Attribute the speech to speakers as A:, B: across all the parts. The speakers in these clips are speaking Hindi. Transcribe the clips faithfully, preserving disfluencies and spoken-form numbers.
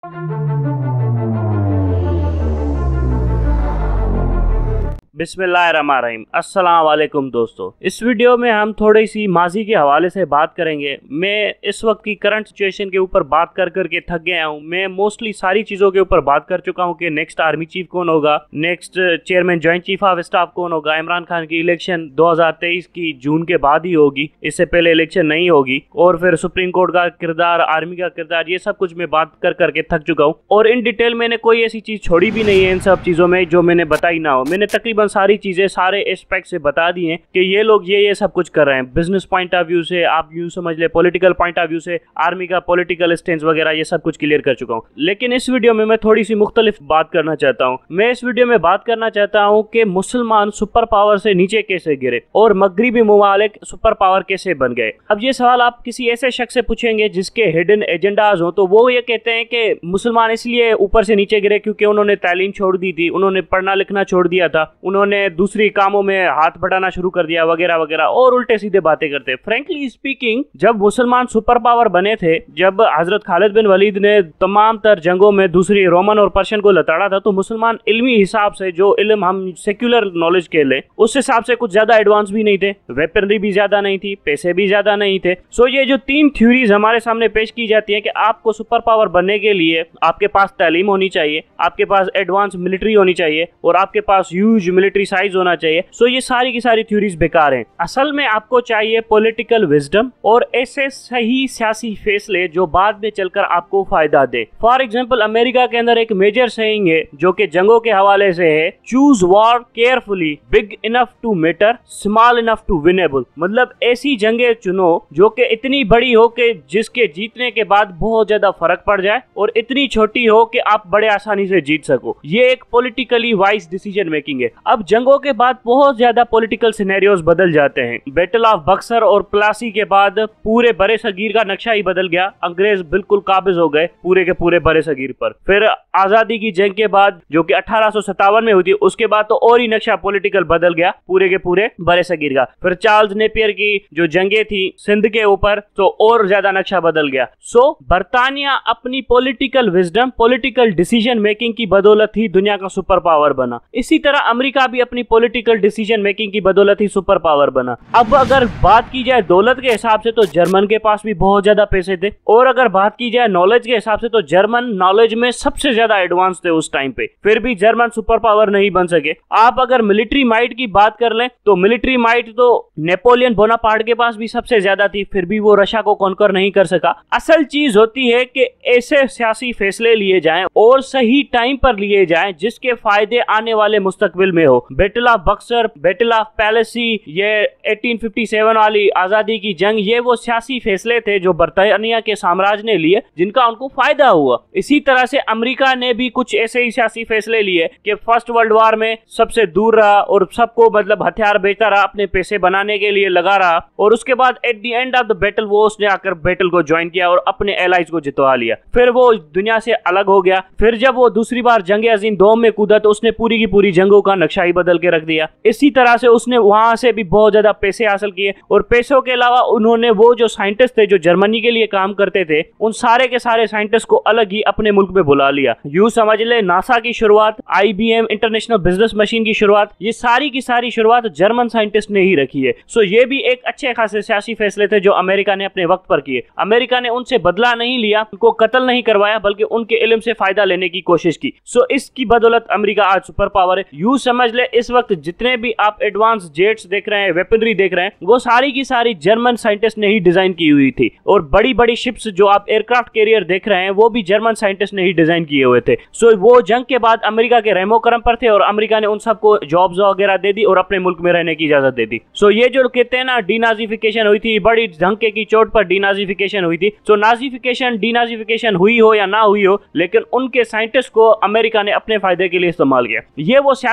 A: बिस्मिल्लाहिर्रहमानिर्रहीम। अस्सलाम वालेकुम दोस्तों, इस वीडियो में हम थोड़ी सी माजी के हवाले से बात करेंगे। मैं इस वक्त की करंट सिचुएशन के ऊपर बात कर करके थक गया हूँ। मैं मोस्टली सारी चीज़ों के ऊपर बात कर चुका हूँ कि नेक्स्ट आर्मी चीफ कौन होगा, next chairman joint chief of staff कौन होगा। इमरान खान की इलेक्शन दो हज़ार तेईस की जून के बाद ही होगी, इससे पहले इलेक्शन नहीं होगी। और फिर सुप्रीम कोर्ट का किरदार, आर्मी का किरदार, ये सब कुछ मैं बात कर करके थक चुका हूँ। और इन डिटेल मैंने कोई ऐसी चीज़ छोड़ी भी नहीं है इन सब चीज़ों में जो मैंने बताई ना हो। मैंने तकरीबन सारी चीजें सारे एस्पेक्ट से बता दी हैं कि ये लोग ये ये सब कुछ कर रहे हैं। बिजनेस पॉइंट ऑफ व्यू से, आप यूं समझ ले, पॉलिटिकल पॉइंट ऑफ व्यू से, आर्मी का पॉलिटिकल स्टेंस वगैरह, ये सब कुछ क्लियर कर चुका हूं। लेकिन इस वीडियो में मैं थोड़ी सी मुख्तलिफ बात करना चाहता हूं। मैं इस वीडियो में बात करना चाहता हूं कि मुसलमान सुपर पावर से नीचे कैसे गिरे और मगरिबी ममालिक सुपर पावर कैसे बन गए। अब ये सवाल आप किसी ऐसे शख्स से पूछेंगे जिसके हिडन एजेंडाज हो, तो वो ये कहते हैं कि मुसलमान इसलिए ऊपर से नीचे गिरे क्योंकि उन्होंने तालीम छोड़ दी थी, उन्होंने पढ़ना लिखना छोड़ दिया था, उन्होंने दूसरी कामों में हाथ बढ़ाना शुरू कर दिया वगैरह वगैरह, और उल्टे सीधे बातें करते हैं। फ्रैंकली स्पीकिंग, जब मुसलमान सुपर पावर बने थे, जब हजरत खालिद बिन वलीद ने तमाम तर जंगों में दूसरी रोमन और पर्शियन को लताड़ा था, तो मुसलमान इल्मी हिसाब से, जो इल्म हम सेक्युलर नॉलेज के ले उस हिसाब से कुछ ज्यादा एडवांस भी नहीं थे, वेपनरी भी ज्यादा नहीं थी, पैसे भी ज्यादा नहीं थे। सो ये जो तीन थ्योरीज हमारे सामने पेश की जाती है कि आपको सुपर पावर बनने के लिए आपके पास तालीम होनी चाहिए, आपके पास एडवांस मिलिट्री होनी चाहिए और आपके पास ह्यूज मिलिट्री साइज होना चाहिए। सो ये सारी की सारी थ्योरीज बेकार हैं। असल में आपको चाहिए पॉलिटिकल विजडम और ऐसे सही सियासी फैसले जो बाद में चलकर आपको फायदा दे। फॉर एग्जांपल, अमेरिका के अंदर एक मेजर सेइंग है जो कि जंगों के हवाले से है, choose war carefully, big enough to matter, small enough to winnable. मतलब ऐसी जंगें चुनो जो कि इतनी बड़ी हो कि जिसके जीतने के बाद बहुत ज्यादा फर्क पड़ जाए, और इतनी छोटी हो कि आप बड़े आसानी से जीत सको। ये एक पॉलिटिकली वाइज डिसीजन मेकिंग है। अब जंगों के बाद बहुत ज्यादा पॉलिटिकल सिनेरियोज बदल जाते हैं। बैटल ऑफ बक्सर और प्लासी के बाद पूरे बड़े सगीर का नक्शा ही बदल गया। अंग्रेज बिल्कुल काबिज हो गए पूरे के पूरे बड़े सगीर पर। फिर आजादी की जंग के बाद, जो कि अठारह सौ सत्तावन में हुई थी, उसके बाद तो और ही नक्शा पॉलिटिकल बदल गया पूरे के पूरे बड़े सगीर का। फिर चार्ल्स नेपियर की जो जंगे थी सिंध के ऊपर, तो और ज्यादा नक्शा बदल गया। सो बरतानिया अपनी political wisdom, political decision making की बदौलत ही दुनिया का सुपर पावर बना। इसी तरह अमेरिका भी अपनी पॉलिटिकल डिसीजन मेकिंग की बदौलत ही सुपर पावर बना। अब अगर बात की जाए दौलत के हिसाब से, तो जर्मन के पास भी बहुत ज्यादा पैसे थे, और अगर बात की जाए नॉलेज के हिसाब से, तो जर्मन नॉलेज में सबसे ज्यादा एडवांस थे उस टाइम पे। फिर भी जर्मन सुपर पावर नहीं बन सके। आप अगर मिलिट्री माइट की बात कर लें, तो मिलिट्री माइट तो नेपोलियन बोनापार्ट के पास भी सबसे ज्यादा थी, फिर भी वो रशिया को कॉन्कर नहीं कर सका। असल चीज होती है कि ऐसे सियासी फैसले लिए जाएं और सही टाइम पर लिए जाएं जिसके फायदे आने वाले मुस्तकबिल में हो। Battle of Buxar, battle of Plassey, ये अठारह सौ सत्तावन वाली आजादी की जंग, ये वो सियासी फैसले थे जो बरतानिया के साम्राज्य ने लिए जिनका उनको फायदा हुआ। इसी तरह से अमेरिका ने भी कुछ ऐसे ही सियासी फैसले लिए कि फर्स्ट वर्ल्ड वार में सबसे दूर रहा और सबको मतलब हथियार बेचता रहा, अपने पैसे बनाने के लिए लगा रहा, और उसके बाद at the end of the battle वो उसने आकर बैटल को ज्वाइन किया और अपने एलाइज को जितवा लिया। फिर वो दुनिया से अलग हो गया। फिर जब वो दूसरी बार जंग अजीम दो में कूदा, तो उसने पूरी की पूरी जंगों का नक्शा ही बदल के रख दिया। इसी तरह से उसने वहां से भी बहुत ज्यादा पैसे हासिल किए, और पैसों के अलावा उन्होंने वो जो साइंटिस्ट थे जो जर्मनी के लिए काम करते थे, उन सारे के सारे साइंटिस्ट को अलग ही अपने मुल्क में बुला लिया। यूं समझ ले, नासा की शुरुआत, आईबीएम इंटरनेशनल बिजनेस मशीन की शुरुआत, ये सारी की सारी शुरुआत जर्मन साइंटिस्ट ने ही रखी है। सो ये भी एक अच्छे खासे सियासी फैसले थे जो अमेरिका ने अपने वक्त पर किए। अमेरिका ने उनसे बदला नहीं लिया, उनको कत्ल नहीं करवाया, बल्कि उनके इल्म से फायदा लेने की कोशिश की। सो इसकी बदौलत अमेरिका आज सुपर पावर है। यूं समझ ले, इस वक्त जितने भी आप एडवांस जेट्स देख रहे हैं, वेपनरी देख रहे हैं, वो सारी की सारी जर्मन साइंटिस्ट ने ही डिजाइन की हुई थी। और बड़ी बड़ी शिप्स जो आप एयरक्राफ्ट कैरियर देख रहे हैं, वो भी जर्मन साइंटिस्ट ने ही डिजाइन किए हुए थे। सो वो जंग के बाद अमेरिका के रहमो करम पर थे, और अमेरिका ने उन सबको जॉब्स वगैरह दे दी और अपने मुल्क में रहने की इजाजत दे दी। सो ये जो कहते हैं ना, डीनाजिफिकेशन हुई थी, बड़ी धंके की चोट पर डीनाजिफिकेशन हुई थी। सो नाजिफिकेशन, डीनाजिफिकेशन हुई हो या ना हुई हो, लेकिन उनके साइंटिस्ट को अमेरिका ने अपने फायदे के लिए इस्तेमाल किया। ये वो सियासी फैसले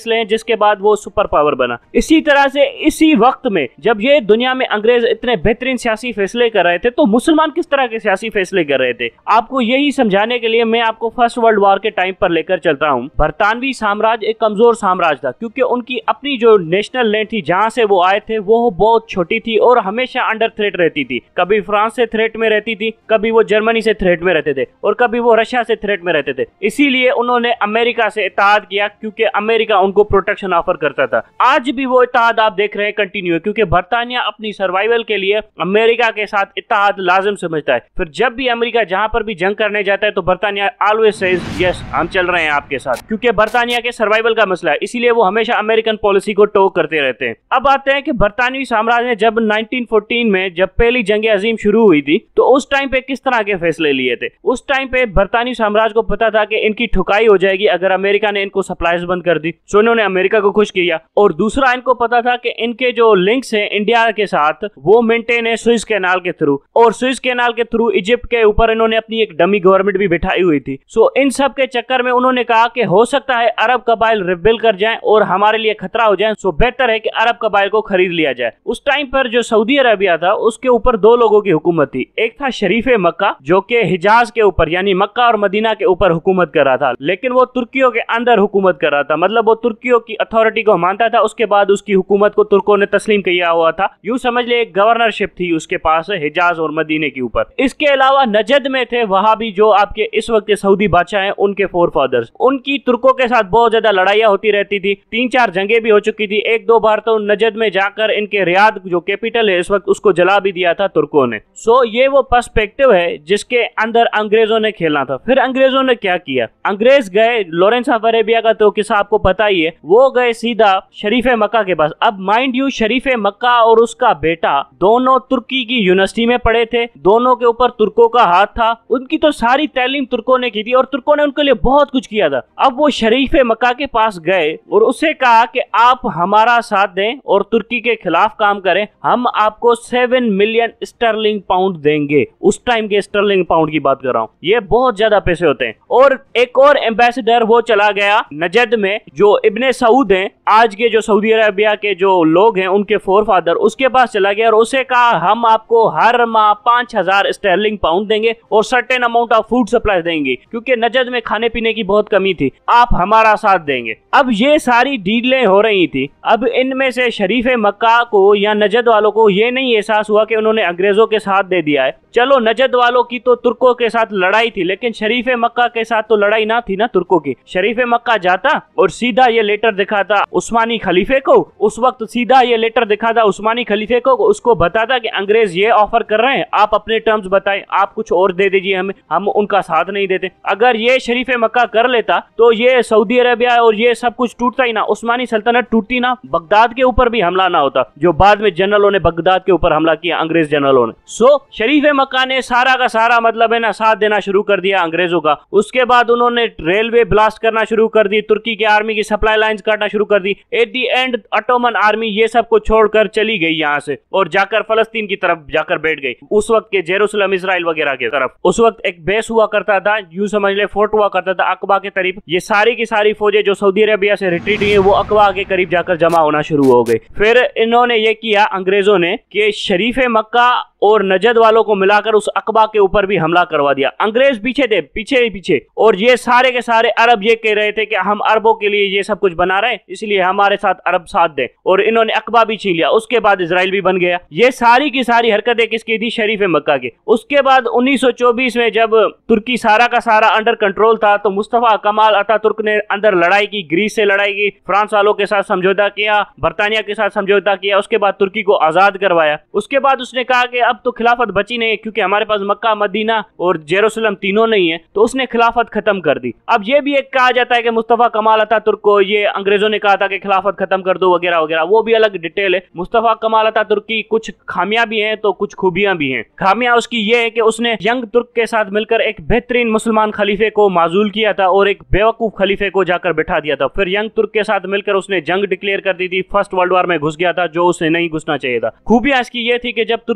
A: फैसले हैं जिसके बाद वो सुपर पावर बना। इसी तरह से इसी वक्त में जब ये दुनिया में अंग्रेज इतने बेहतरीन सियासी फैसले कर रहे थे तो मुसलमान किस तरह के सियासी फैसले कर रहे थे, आपको यही समझाने के लिए मैं आपको फर्स्ट वर्ल्ड वॉर के टाइम पर लेकर चलता हूँ। बरतानवी साम्राज्य एक कमजोर साम्राज्य था क्योंकि उनकी अपनी जो नेशनल लैंड थी जहां से वो आए थे वो बहुत छोटी थी और हमेशा अंडर थ्रेट रहती थी। कभी फ्रांस से थ्रेट में रहती थी, कभी वो जर्मनी से थ्रेट में रहते थे और कभी वो रशिया से थ्रेट में रहते थे। इसीलिए उन्होंने अमेरिका से इत्तेहाद किया क्योंकि अमेरिका उनको प्रोटेक्शन ऑफर करता था। आज भी वो इत्तेहाद आप देख रहे हैं कंटिन्यू है क्योंकि बरतानिया अपनी सर्वाइवल के लिए अमेरिका के साथ इत्तेहाद लाजिम समझता है। फिर जब भी अमेरिका जहां पर भी जंग करने जाता है तो बरतानिया ऑलवेज सेज यस हम चल रहे हैं आपके साथ, क्योंकि बरतानिया के सर्वाइवल का मसला है, इसीलिए वो हमेशा अमेरिकन पॉलिसी को टो करते रहते हैं। अब आते हैं कि बरतानवी साम्राज्य ने जब नाइनटीन फोर्टीन में जब पहली जंग अजीम शुरू हुई थी तो उस टाइम पे किस तरह के फैसले लिए थे। उस टाइम पे बरतानवी साम्राज्य को पता था कि इनकी ठुकाई हो जाएगी अगर अमेरिका ने इनको सप्लाईज बंद कर दी, सो इन्होंने अमेरिका को खुश किया। और दूसरा इनको पता था कि इनके जो लिंक्स हैं इंडिया के साथ वो मेंटेन है सुएज कैनाल के थ्रू, और सुएज कैनाल के थ्रू इजिप्ट के ऊपर इन्होंने अपनी एक डमी गवर्नमेंट भी बिठाई हुई थी। सो इन सब के चक्कर में उन्होंने कहा कि हो सकता है अरब कबाइल रिबेल कर जाएं और हमारे लिए खतरा हो जाए, सो बेहतर है कि अरब कबाइल को खरीद लिया जाए। उस टाइम पर जो सऊदी अरबिया था उसके ऊपर दो लोगों की हुकूमत थी, एक था शरीफ मक्का जो कि हिजाज के ऊपर यानी मक्का और मदीना के ऊपर हुकूमत कर रहा था, लेकिन वो तुर्कियों के अंदर हुकूमत कर रहा था, मतलब वो तुर्कियों की अथॉरिटी को मानता था। उसके बाद उसकी हुकूमत को तुर्कों ने तस्लीम किया हुआ था, यूं समझ ले एक गवर्नरशिप थी उसके पास हिजाज और मदीने के ऊपर। इसके अलावा नजद में थे वहां भी जो आपके इस वक्त के सऊदी बादशाह हैं उनके फोर फादर्स, उनकी तुर्कों के साथ बहुत ज्यादा लड़ाइयां होती रहती थी, तीन चार जंगें भी हो चुकी थी। एक दो बार तो नजद में जाकर इनके रियाद जो कैपिटल है इस वक्त उसको जला भी दिया था तुर्कों ने। सो ये वो पर्सपेक्टिव है जिसके अंदर अंग्रेजों ने खेलना था। फिर अंग्रेजों ने क्या किया, अंग्रेज गए लॉरेंस ऑफ अरेबिया का तो किस्सा आपको पता ही है, वो गए सीधा शरीफ मक्का के पास। अब माइंड यू शरीफ मक्का और उसका बेटा दोनों तुर्की की यूनिवर्सिटी में पढ़े थे, दोनों के ऊपर तुर्कों का हाथ था, उनकी तो सारी तालीम तुर्कों ने की थी और तुर्कों ने उनके लिए बहुत कुछ किया था। अब वो शरीफ मक्का के पास गए और उससे कहा कि आप हमारा साथ दें और तुर्की के खिलाफ काम करें, हम आपको सेवन मिलियन स्टर्लिंग पाउंड देंगे। उस टाइम के स्टर्लिंग पाउंड की बात कर रहा हूं, ये बहुत ज्यादा पैसे होते हैं। और एक और एम्बेसडर वो चला गया नजद में जो इब्ने सऊद हैं, आज के जो सऊदी अरेबिया के जो लोग हैं उनके फोर फादर, उसके पास चला गया और उसे कहा हम आपको हर माह पांच हजार स्टर्लिंग पाउंड देंगे और certain amount of food supply देंगे क्योंकि नजद में खाने पीने की बहुत कमी थी, आप हमारा साथ देंगे। अब ये सारी डीलें हो रही थी। अब इनमें से शरीफ मक्का को या नजद वालों को ये नहीं एहसास हुआ कि उन्होंने अंग्रेजों के साथ दे दिया है। चलो नजद वालों की तो तुर्कों के साथ लड़ाई थी, लेकिन शरीफ मक्का के साथ तो लड़ाई ना थी ना तुर्कों की। शरीफ मक्का जाता और सीधा ये लेटर दिखाता उस्मानी खलीफे को, उस वक्त सीधा ये लेटर दिखाता उस्मानी खलीफे को, उसको बताता कि अंग्रेज ये ऑफर कर रहे हैं, आप अपने टर्म्स बताएं, आप कुछ और दे दीजिए हमें, हम उनका साथ नहीं देते। अगर ये शरीफ मक्का कर लेता तो ये सऊदी अरेबिया और ये सब कुछ टूटता ही ना, उस्मानी सल्तनत टूटती ना, बगदाद के ऊपर भी हमला ना होता जो बाद में जनरलों ने बगदाद के ऊपर हमला किया, अंग्रेज जनरलों ने। सो शरीफ मक्का ने सारा का सारा मतलब है ना साथ देना शुरू कर दिया अंग्रेजों का। उसके बाद उन्होंने रेलवे ब्लास्ट करना शुरू कर दी, तुर्की की आर्मी की सप्लाई लाइंस काटना शुरू कर दी। At the end Ottoman army ये सब को छोड़कर चली गई यहाँ से और जाकर फलस्तीन की तरफ जाकर बैठ गई, उस वक्त के जेरूसलम इसराइल वगैरह के तरफ। उस वक्त एक बेस हुआ करता था, यूं समझ ले फोर्ट हुआ करता था अकबा के करीब। ये सारी की सारी फौजें जो सऊदी अरेबिया से रिट्रीट हुई वो अकबा के करीब जाकर जमा होना शुरू हो गई। फिर इन्होंने ये किया अंग्रेजों ने कि शरीफ मक्का और नजद वालों को मिलाकर उस अकबा के ऊपर भी हमला करवा दिया। अंग्रेज पीछे थे, पीछे ही पीछे, और ये सारे के सारे अरब ये कह रहे थे कि हम अरबों के लिए ये सब कुछ बना रहे हैं इसलिए हमारे साथ अरब साथ दें, और इन्होंने अकबा भी छीन लिया। उसके बाद इजराइल भी बन गया। ये सारी की सारी हरकतें किसकी थी? शरीफ मक्का की। उसके बाद उन्नीस सौ चौबीस में जब तुर्की सारा का सारा अंडर कंट्रोल था तो मुस्तफा कमाल अतातुर्क ने अंदर लड़ाई की, ग्रीस से लड़ाई की, फ्रांस वालों के साथ समझौता किया, बरतानिया के साथ समझौता किया, उसके बाद तुर्की को आजाद करवाया। उसके बाद उसने कहा कि अब तो खिलाफत बची नहीं है क्योंकि हमारे पास मक्का, मदीना और जेरूसलम तीनों नहीं है, तो उसने खिलाफत खत्म कर दी। अब ये भी एक कहा जाता है कि मुस्तफा कमाल अतातुर्क को ये अंग्रेजों ने कहा था कि खिलाफत खत्म कर दो वगैरह वगैरह, वो भी अलग डिटेल है। मुस्तफा कमाल अतातुर्क की कुछ खामियां भी हैं तो कुछ खूबियां भी हैं। खामियां उसकी ये है कि उसने यंग तुर्क के साथ मिलकर एक बेहतरीन मुसलमान खलीफे को माजूल किया था और एक बेवकूफ खलीफे को जाकर बैठा दिया था। फिर यंग तुर्क के साथ मिलकर उसने जंग डिक्लेयर कर दी थी, फर्स्ट वर्ल्ड वॉर में घुस गया था जो उसे नहीं घुसना चाहिए था। खूबियां इसकी ये थी कि जब तुर्की कब्जे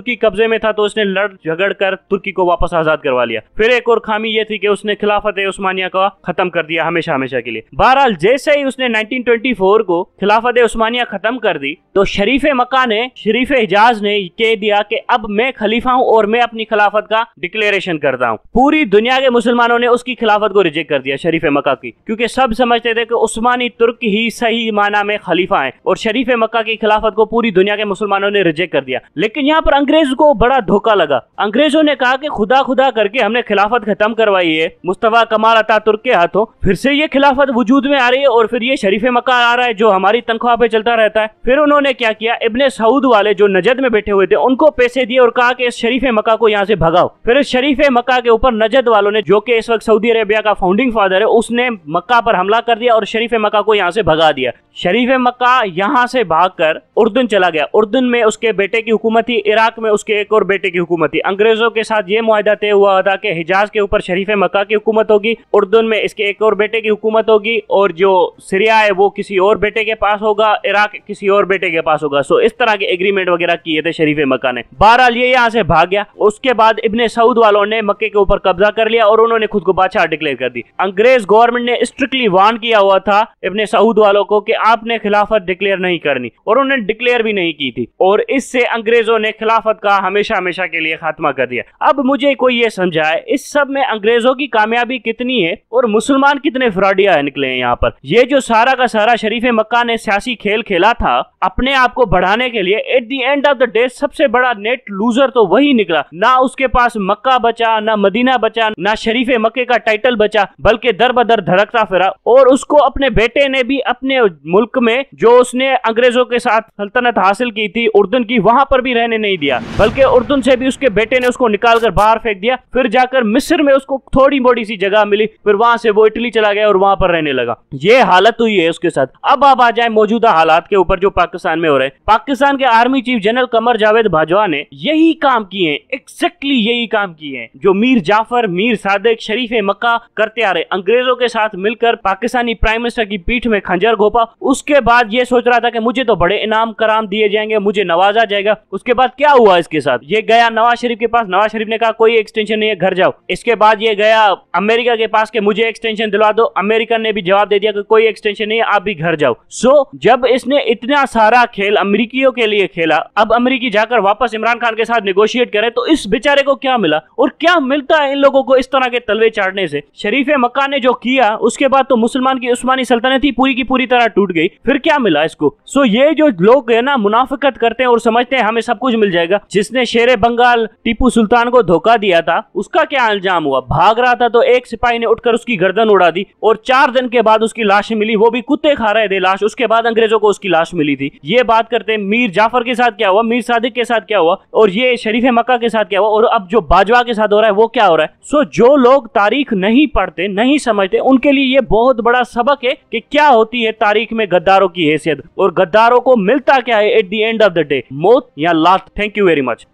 A: में था तो उसने लड़ झगड़ कर तुर्की को वापस आजाद करवा लिया। फिर एक और खामी ये थी कि उसने खिलाफत उस्मानिया का खत्म कर दिया हमेशा हमेशा के लिए। बहरहाल जैसे ही उसने नाइनटीन ट्वेंटी फोर को खिलाफत उस्मानिया खत्म कर दी तो शरीफ मक्का ने, शरीफ हिजाज ने कह दिया कि अब मैं खलीफा हूं और मैं अपनी खिलाफत का डिक्लेरेशन करता हूं। पूरी दुनिया के मुसलमानों ने उसकी खिलाफत को रिजेक्ट कर दिया शरीफ मक्का की, क्योंकि सब समझते थे कि उस्मानी तुर्क ही सही माना में खलीफा है और शरीफ मक्का की खिलाफत को पूरी दुनिया के मुसलमानों ने रिजेक्ट कर दिया। लेकिन यहाँ पर अंग्रेज को बड़ा धोखा लगा। अंग्रेजों ने कहा कि खुदा खुदा करके हमने खिलाफत खत्म करवाई है मुस्तफा कमाल अतातुर्क के हाथों, फिर से ये खिलाफत वजूद में आ रही है और फिर ये शरीफ मक्का आ रहा है जो हमारी तनख्वाह पे चलता रहता है। फिर उन्होंने क्या किया, इब्ने सऊद वाले जो नजद में बैठे हुए थे उनको पैसे दिए और कहा कि इस शरीफ मक्का को यहाँ से भगाओ। फिर इस शरीफ मक्का के ऊपर नजद वालों ने, जो कि इस वक्त सऊदी अरेबिया का फाउंडिंग फादर है, उसने मक्का पर हमला कर दिया और शरीफ मक्का को यहाँ से भगा दिया। शरीफ मक्का यहाँ से भागकर उर्दून चला गया। उर्दून में उसके बेटे की हुकूमत थी, इराक में उसके एक और बेटे की हुकूमत थी। अंग्रेजों के साथ ये मुआहदा तय हुआ था कि हिजाज के ऊपर शरीफ मक्का की हुकूमत होगी, उर्दून में इसके एक और बेटे की हुकूमत होगी और जो सीरिया है वो किसी और बेटे के पास होगा, इराक किसी और बेटे के पास होगा। सो इस तरह के एग्रीमेंट वगैरह किए थे शरीफ मक्का ने। बहरहाल ये यहाँ से भाग गया। उसके बाद इब्ने सऊद वालों ने मक्के के ऊपर कब्जा कर लिया और उन्होंने खुद को बादशाह डिक्लेयर कर दी। अंग्रेज गवर्नमेंट ने स्ट्रिक्टली वार्न किया हुआ था इब्ने सऊद वालों को कि आपने खिलाफत डिक्लेयर नहीं करनी, और उन्होंने डिक्लेयर भी नहीं की थी और इससे अंग्रेजों ने खिलाफत का हमेशा हमेशा के लिए खात्मा कर दिया। अब मुझे कोई ये समझाए इस सब में अंग्रेजों की कामयाबी कितनी है और मुसलमान कितने फ्रॉडिया निकले हैं यहाँ पर। ये जो सारा का सारा शरीफ मक्का ने सियासी खेल खेला था अपने आप को बढ़ाने के लिए, at the end of the day सबसे बड़ा नेट लूजर तो वही निकला। ना उसके पास मक्का बचा, ना मदीना बचा, ना शरीफ मक्के का टाइटल बचा, बल्कि दर बदर धड़कता फिरा। और उसको अपने बेटे ने भी अपने मुल्क में जो उसने अंग्रेजों के साथ सल्तनत हासिल की थी उर्दून की, वहां पर भी रहने नहीं दिया, बल्कि उर्दून से भी उसके बेटे ने उसको निकाल कर बाहर फेंक दिया। फिर जाकर मिस्र में उसको थोड़ी मोड़ी सी जगह मिली, फिर वहां से वो इटली चला गया और वहां पर रहने लगा। ये हालत हुई है उसके साथ। अब आप आ जाए मौजूदा हालात के ऊपर जो पाकिस्तान में हो रहे हैं। पाकिस्तान के army chief general Qamar Javed Bajwa ने यही काम किए हैं, एक्जैक्टली यही काम किए हैं जो मीर जाफर, मीर सादिक, शरीफ मक्का करते आ रहे। अंग्रेजों के साथ मिलकर पाकिस्तानी प्राइम मिनिस्टर की पीठ में खंजर घोपा। उसके बाद ये सोच रहा था कि मुझे तो बड़े इनाम कराम दिए जाएंगे, मुझे नवाजा जाएगा। उसके बाद क्या हुआ इसके साथ, ये गया नवाज शरीफ के पास, नवाज शरीफ ने कहा कोई एक्सटेंशन नहीं है, घर जाओ। इसके बाद ये गया अमेरिका के पास कि मुझे एक्सटेंशन दिलवा दो, अमेरिकन ने भी जवाब दे दिया कि कोई एक्सटेंशन नहीं है, आप भी घर जाओ। सो so, जब इसने इतना सारा खेल अमेरिकियों के लिए खेला, अब अमेरिकी जाकर वापस इमरान खान के साथ नेगोशिएट करे तो इस बेचारे को क्या मिला और क्या मिलता है इन लोगों को इस तरह के तलवे चाटने से। शरीफ मक्का ने जो किया उसके बाद तो मुसलमान की उस्मानी सल्तनत ही पूरी की पूरी तरह टूट गई, फिर क्या मिला इसको। सो so, ये जो लोग है ना मुनाफिकत करते हैं और समझते हैं हमें सब कुछ मिल जाएगा। जिसने शेरे बंगाल टीपू सुल्तान को धोखा दिया था उसका क्या अंजाम हुआ, भाग रहा था तो एक सिपाही ने उठकर उसकी गर्दन उड़ा दी और चार दिन के बाद उसकी लाश मिली, वो भी कुत्ते खा रहे थे लाश। उसके बाद अंग्रेजों को उसकी लाश मिली थी। ये बात करते हैं मीर जाफर के साथ क्या हुआ, मीर सादिक के साथ क्या हुआ और ये शरीफ मक्का के साथ क्या हुआ और अब जो बाजवा के साथ हो रहा है वो क्या हो रहा है। सो जो लोग तारीख नहीं पढ़ते, नहीं समझते, उनके लिए ये बहुत बड़ा सबक है कि क्या होती है तारीख में गद्दारों की हैसियत और गद्दारों को मिलता क्या है at the end of the day, मौत या लात। Thank you very much.